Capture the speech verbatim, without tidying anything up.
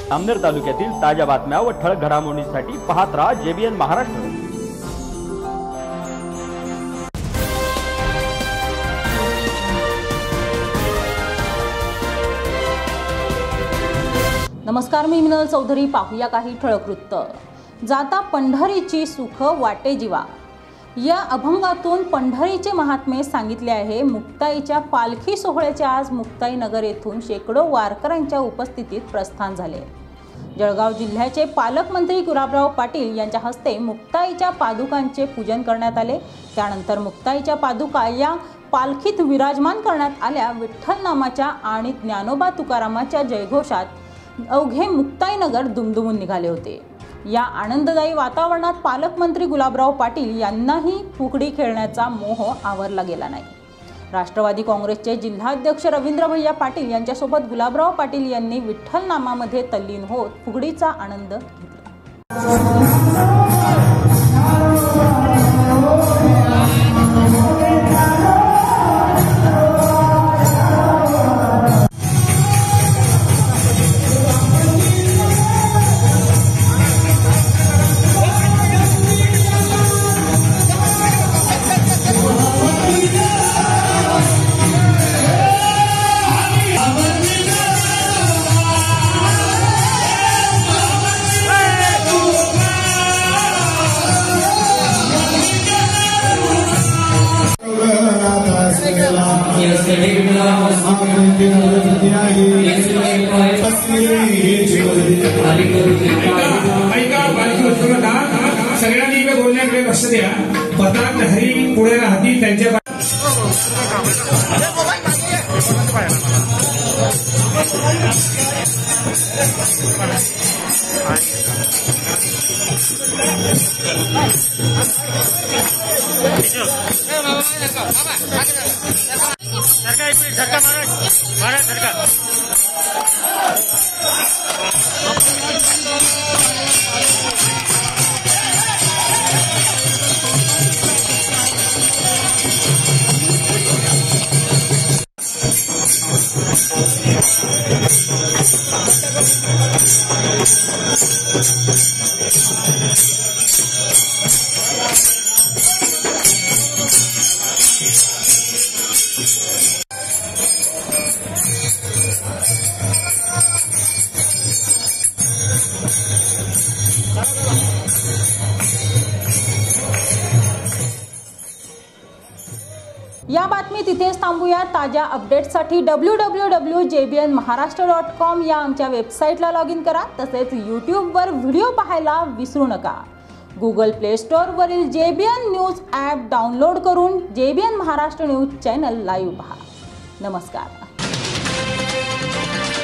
अमनेर तालुक्यातील ताज्या बातम्या व ठळक घडामोडींसाठी पाहत राहा जेबीएन महाराष्ट्र। नमस्कार, मी मिनल चौधरी। पाहूया काही ठळक वृत्त। जाता पंढरीची सुख वाटे जीवा या अभंगातून पंढरीचे महात्म्य सांगितले आहे। मुक्ताईच्या पालखी सोहळ्याचे आज मुक्ताई नगर येथून शेकडो वारकऱ्यांच्या उपस्थितीत प्रस्थान झाले। जळगाव जिल्ह्याचे पालकमंत्री गुलाबराव पाटील यांच्या हस्ते मुक्ताईच्या पादुकांचे पूजन करण्यात आले। त्यानंतर मुक्ताईच्या पादुका या पालखीत विराजमान करण्यात आल्या। विठ्ठल नामाच्या आणि ज्ञानोबा तुकारामाच्या जयघोषात अवघे मुक्ताई नगर दुमदुमून निघाले होते। या आनंददायी वातावरणात पालकमंत्री गुलाबराव पाटील यांनाही फुगडी खेळण्याचा मोह आवरला गेला नाही। राष्ट्रवादी काँग्रेसचे जिल्हाध्यक्ष रवींद्र भैया पाटील यांच्यासोबत गुलाबराव पाटील यांनी विठ्ठल नामामध्ये तल्लीन होत फुगडीचा आनंद घेतला। सगळ्यांनी इकडे बोलण्याकडे लक्ष द्या। पतात हरी पुढे राहतील त्यांच्या झटका मारा मारा झटका या बातमी तिथेच थांबूया। ताज्या अपडेट्ससाठी W W W dot JBN Maharashtra dot com या आमच्या वेबसाईटला लॉग इन करा। तसेच यूट्यूबवर व्हिडिओ पाहायला विसरू नका। गुगल प्ले स्टोअरवरील जेबीएन न्यूज ॲप डाउनलोड करून JBN Maharashtra news channel live पहा। नमस्कार।